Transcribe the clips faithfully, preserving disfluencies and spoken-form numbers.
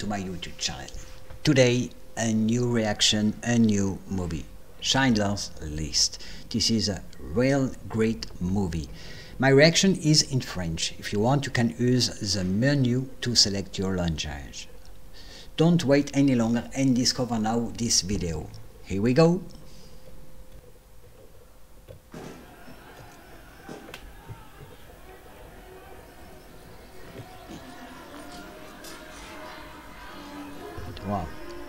to my YouTube channel. Today, a new reaction, a new movie, Schindler's List. This is a real great movie. My reaction is in French. If you want, you can use the menu to select your language. Don't wait any longer and discover now this video. Here we go. Wow.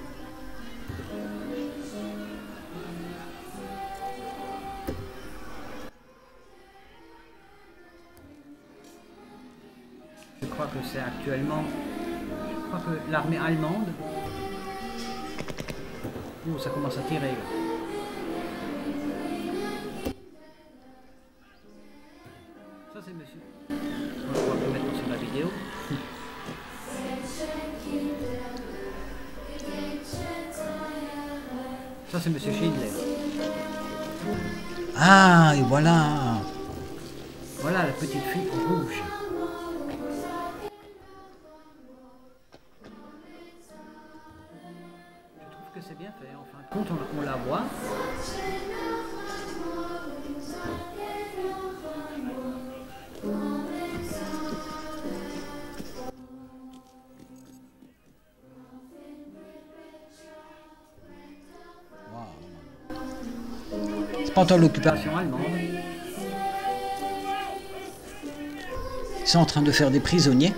Je crois que c'est actuellement, je crois que l'armée allemande. Ouh, ça commence à tirer. Ça c'est monsieur. On va pouvoir le mettre sur la vidéo. Ça c'est monsieur Schindler. Ah, et voilà. Voilà la petite fille rouge. Je trouve que c'est bien fait. En fin de compte, on, on la voit. C'est pas encore l'occupation allemande. Ils sont en train de faire des prisonniers.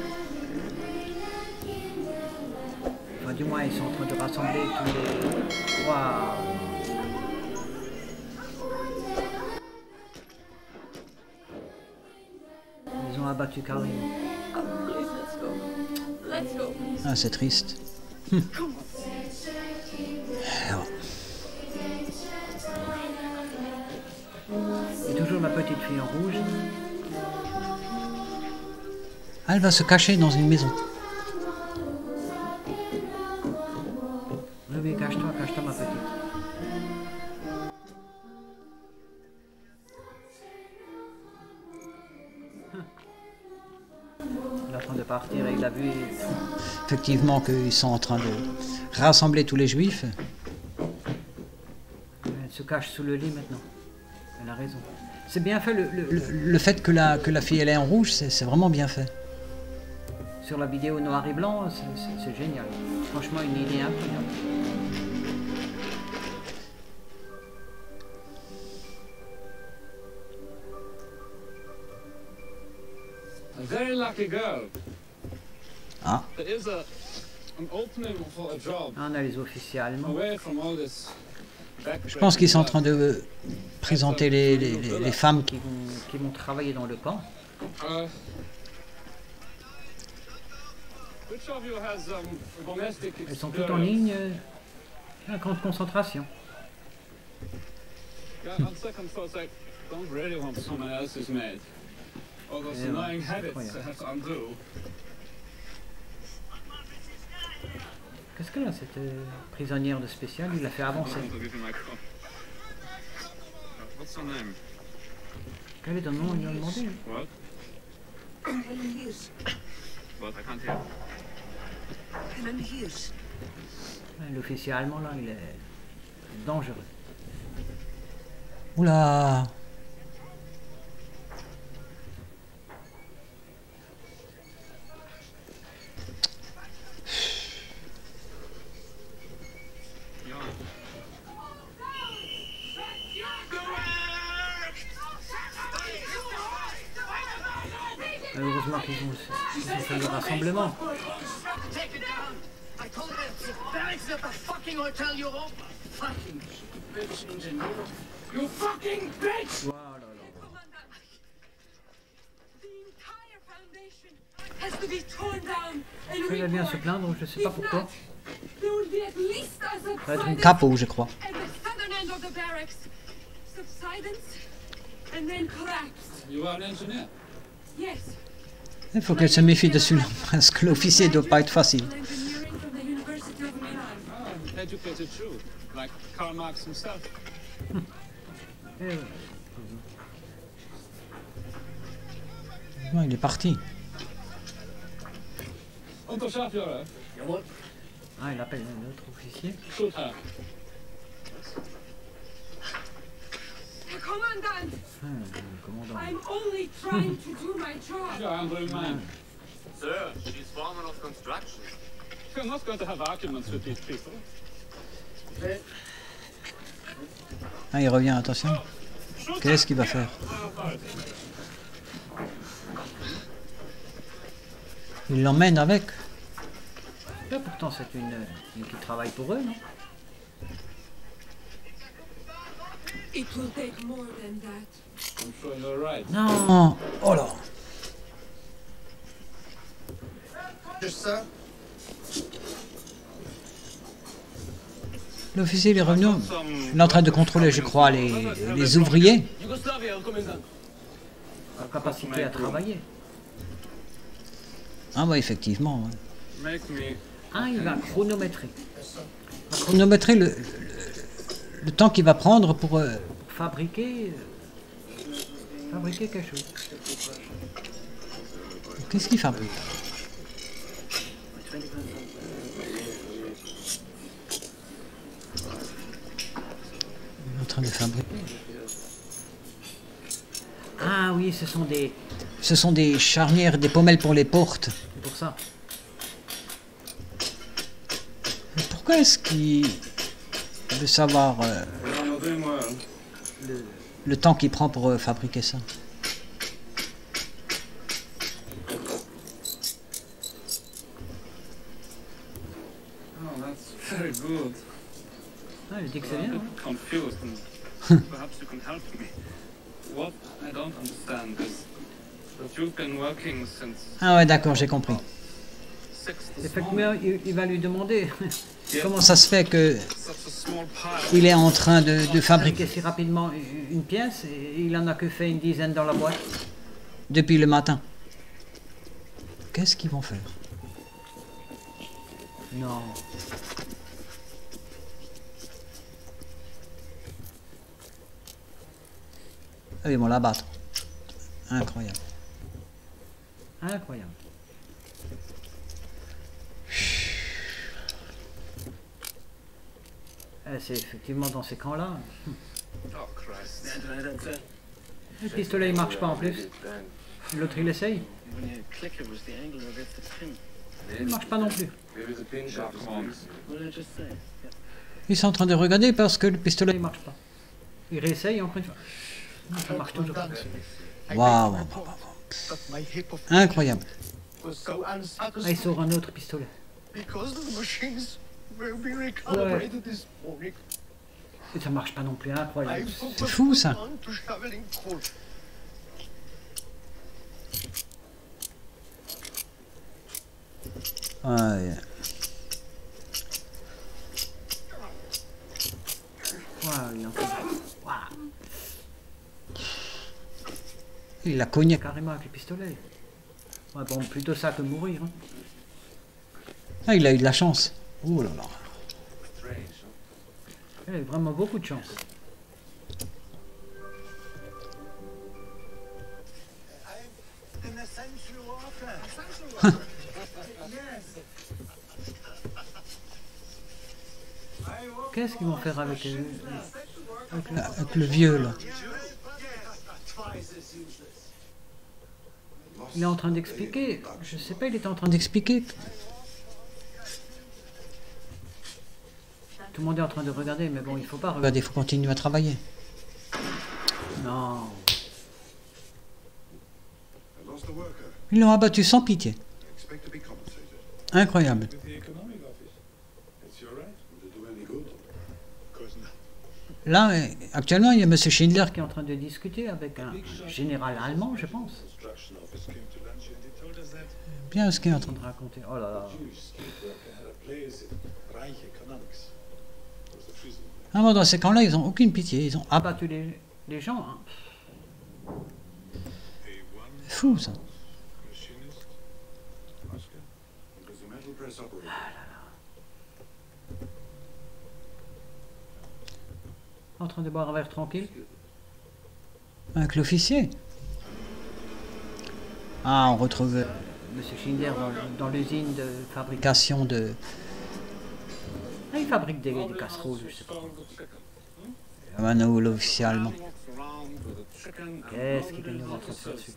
Enfin, du moins, ils sont en train de rassembler tous les... Waouh. Ils ont abattu carrément. Ah, c'est triste. Hum. Alors. Et toujours la petite fille en rouge. Elle va se cacher dans une maison. Oui, oui, cache-toi, cache-toi ma petite. Il est en train de partir et il a vu... Effectivement qu'ils sont en train de rassembler tous les juifs. Elle se cache sous le lit maintenant. Elle a raison. C'est bien fait le... Le, le, le fait que la, que la fille elle est en rouge, c'est vraiment bien fait. Sur la vidéo noir et blanc, c'est génial. Franchement, une idée incroyable. A very lucky girl. Ah. There is a, an opening for a job. Ah, on a les officiers allemands. Away from all this. Je pense qu'ils sont en train de présenter les, les, les, les femmes qui vont, qui vont travailler dans le camp. Uh, which of you has, um, domestic Elles sont toutes en ligne. Un camp de concentration. Yeah, on second thought, I don't really want someone else's maid. All those annoying habits I have to undo. Qu'est-ce qu'elle a, cette euh, prisonnière de spécial? Il l'a fait avancer. What's her name? Quel est ton nom? Il lui a demandé. What? What? I can't hear. L'officier allemand là, il est dangereux. Oula. Heureusement qu'ils ont, ils ont fait le rassemblement. Il va bien se plaindre, je sais pas pourquoi. Ça va être une capot, je crois. You are an engineer? Il faut qu'elle se méfie dessus parce que l'officier ne doit pas être facile. Ah, educated too, like Karl Marx himself. Non, il est parti. Unterscharführer. Jawohl. Ah, il appelle l'autre officier. Schulter. Herr Kommandant, Ah, le commandant. I'm only trying to do my job. Yeah, Andrei mine. Sir, she's foreman of construction. You're not going to have arguments with these people. Ah, il revient, attention. Qu'est-ce qu'il va faire? Il l'emmène avec. Là, pourtant, c'est une, une qui travaille pour eux, non? It will take more than that. I'm sure you're right. Non. Oh là. Just ça. L'officier il est revenu. Il est en train de contrôler, je crois, les, les ouvriers. La capacité à travailler. Ah ouais, effectivement. Ouais. Make me. Ah, il va chronométrer. Chronométrer le, le, le temps qu'il va prendre pour... euh, Pour fabriquer... euh, fabriquer quelque chose. Qu'est-ce qu'il fabrique? Il est en train de fabriquer. Ah oui, ce sont des... Ce sont des charnières, des pommelles pour les portes. C'est pour ça. Mais pourquoi est-ce qu'il veut savoir euh, Le... le temps qu'il prend pour euh, fabriquer ça? Oh, that's very good. Ah, il dit que c'est I'm a bien. bit hein. confused, and perhaps you can help me. What I don't understand is that you've been working since Ah ouais, d'accord, j'ai compris. six this Effectivement, il, il va lui demander Comment ça se fait que Such a small pile. il est en train de, de fabriquer fabriquer si rapidement une pièce et il en a que fait une dizaine dans la boîte. depuis le matin? Qu'est-ce qu'ils vont faire? Non. Ah, ils vont l'abattre. Incroyable. Incroyable. Eh, c'est effectivement dans ces camps-là. Oh Christ. Le pistolet il marche pas en plus. L'autre il essaye. Il marche pas non plus. Ils sont en train de regarder parce que le pistolet... Il marche pas. Il réessaye encore une fois. Non, ça marche toujours pas. Waouh, waouh, waouh, waouh. My hip of Incroyable. was so Ah, il unsatisfying sort un autre pistolet. because the machines were being recalibrated this morning. Et ça marche pas non plus, incroyable. I C'est fou ça. on to shoveling coal. Ouais. Waouh, il est en train de- Waouh, Il l'a cogné. carrément avec le pistolet. Ouais, bon, plutôt ça que mourir. Hein. Ah, il a eu de la chance. Oh là là. Il a eu vraiment beaucoup de chance. An essential worker. Essential worker. Yes. Qu'est-ce qu'ils vont faire avec, euh, avec le... Avec le vieux là. Il est en train d'expliquer. Je sais pas, il était en train D'expliquer. Tout le monde est en train de regarder, mais bon, il faut pas regarder. Regardez, il faut continuer à travailler. Non. Ils l'ont abattu sans pitié. Incroyable. With the economic office. It's your right. To do any good. Of course not. Là, euh, actuellement, il y a M. Schindler Qui est en train de discuter avec un général allemand, je pense. Construction office came to lunch and they told us that qui bien ce qui est en train En train de raconter. Oh là là. Jewish skilled worker had a place in Reich Economics. It was the prison. Ah bon, dans ces camps-là, ils n'ont aucune pitié. Ils ont abattu. Abattu les, les gens. Hein. A one C'est fou ça. machinist. Oscar. Because the metal press operator. En train de boire un verre tranquille. Avec l'officier. Ah, on retrouve Monsieur Schindler dans, dans l'usine de fabrication. fabrication de, fabrique des, des casseroles, je sais pas. Mano, l'officier allemand. Qu'est-ce qu'il est en train de faire dessus?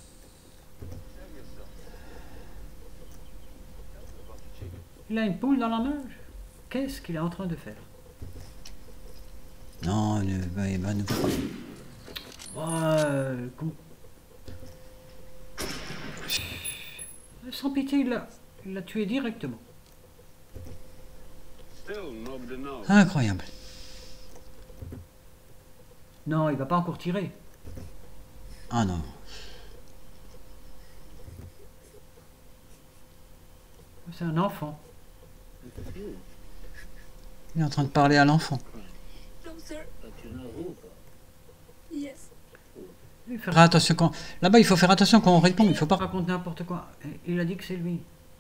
Il a une poule dans la main. Qu'est-ce qu'il est en train de faire? Non, ne, bah, bah, ne pas. Ouais, comment... Sans pitié, il l'a il l'a tué directement. Incroyable. Non, il va pas encore tirer. Ah non. C'est un enfant. Il est en train de parler à l'enfant. No, sir. Yes. Il fait Faire attention quand. Là-bas, il faut faire attention quand on répond. Il faut pas. raconte n'importe quoi. Il a dit que c'est lui.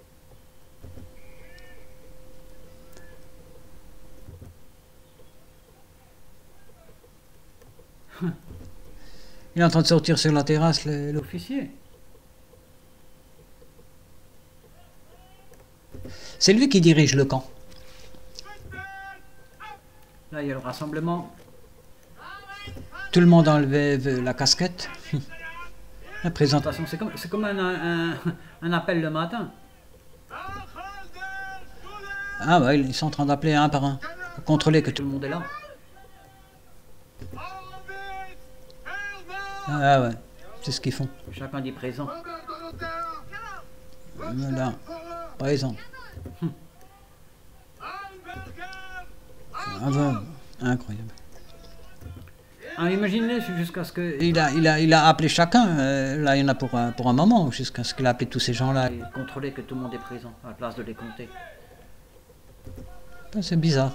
Il est en train de sortir sur la terrasse, le- le- L'officier. C'est lui qui dirige le camp. Là, il y a le rassemblement. Tout le monde a enlevé la casquette. La présentation. Attention, c'est comme, c'est comme un, un, un appel le matin. Ah ouais, ils sont en train d'appeler un par un. Pour contrôler que Tout tout. le monde est là. Ah ouais, c'est ce qu'ils font. Chacun dit présent. Voilà, présent. Ah bon, incroyable. Ah, imaginez jusqu'à ce que... Il a, il a, il a appelé chacun. euh, là, il y en a pour un, pour un moment, jusqu'à ce qu'il a appelé tous ces gens-là. Et contrôler que tout le monde est présent, à la place de les compter. C'est bizarre.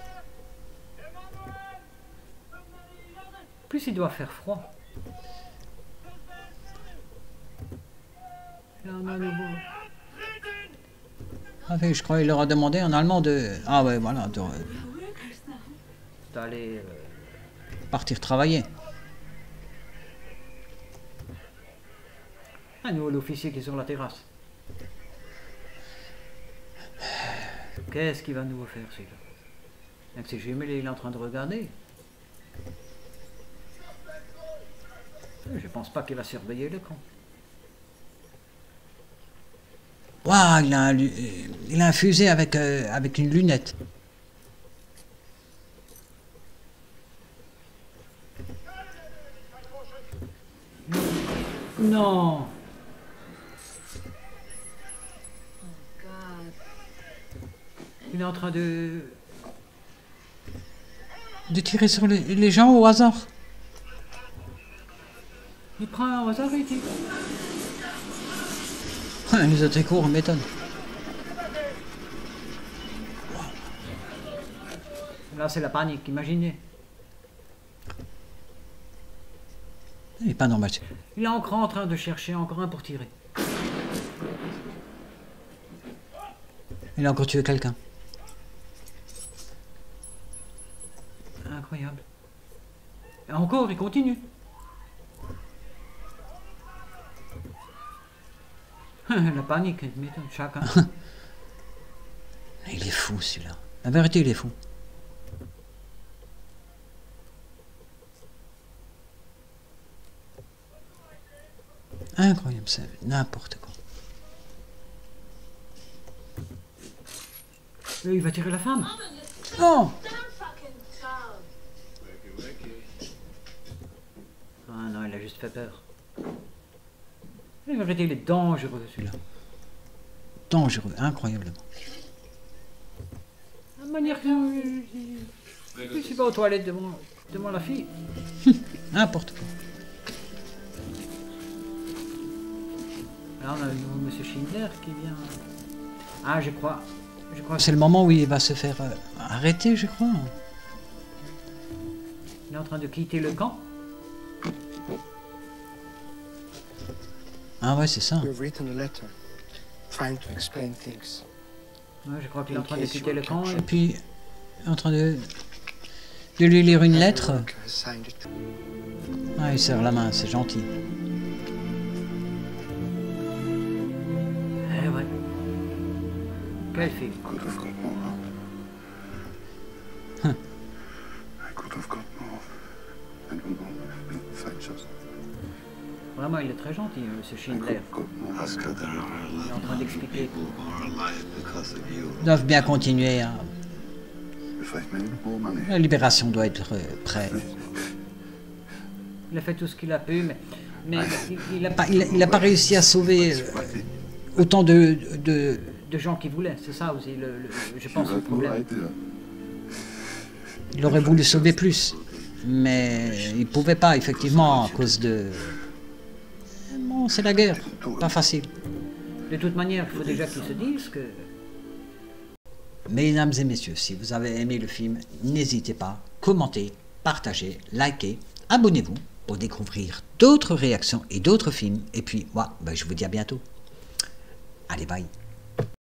En plus, il doit faire froid. Là, on a un nouveau... Ah oui, je crois qu'il leur a demandé en allemand de. Ah ouais, voilà, de d'aller... euh, partir travailler. Ah, nous, l'officier qui est sur la terrasse. Qu'est-ce qu'il va nous faire, celui-là? Avec ses jumelés, il est en train de regarder. Je pense pas qu'il va surveiller l'écran. Waouh, il a un, lu- il a un fusée avec, euh, avec une lunette. Non! Il est en train de... De tirer sur les, les gens au hasard. Il prend un hasard et il tire. Les autres courent, m'étonne. Là, c'est la panique, imaginez. Il n'est pas normal. Il est encore en train de chercher encore un pour tirer. Il a encore tué quelqu'un. Incroyable. Et encore, il continue. La panique, il m'étonne, chacun. Il est fou celui-là. La vérité, il est fou. Incroyable, c'est n'importe quoi. Et il va tirer la femme. Non! Ah non, il a juste fait peur. La vérité, il est dangereux, celui-là. Dangereux, incroyablement. La manière que... Je suis pas aux toilettes devant, devant la fille. N'importe quoi. Là, on a le nouveau monsieur Schindler qui vient... Ah, je crois... Je crois que C'est le moment où il va se faire euh, arrêter, je crois. il est en train de quitter le camp. Ah ouais, c'est ça. We've written a letter trying to explain things. Ouais, je crois qu'il est en train de quitter le camp. Et Et... puis, en train de, de lui lire une lettre. Everyone has signed it. Ah, il serre la main, c'est gentil. Eh ouais. Quelle fille. très gentil, M. Schindler. Il est en train d'expliquer. Ils doivent bien continuer. Hein. La libération doit être prête. Il a fait tout ce qu'il a pu, mais, mais il n'a pas, il, il a pas réussi à sauver euh, autant de, de... de gens qui voulaient. C'est ça aussi, le, le, je pense, le problème. Il aurait voulu sauver plus, mais il ne pouvait pas, effectivement, à cause de... Bon, c'est la guerre, pas facile. De toute manière, il faut déjà qu'ils se disent que... Mesdames et messieurs, si vous avez aimé le film, n'hésitez pas, commentez, partagez, likez, abonnez-vous pour découvrir d'autres réactions et d'autres films. Et puis, moi, ben, je vous dis à bientôt. Allez, bye.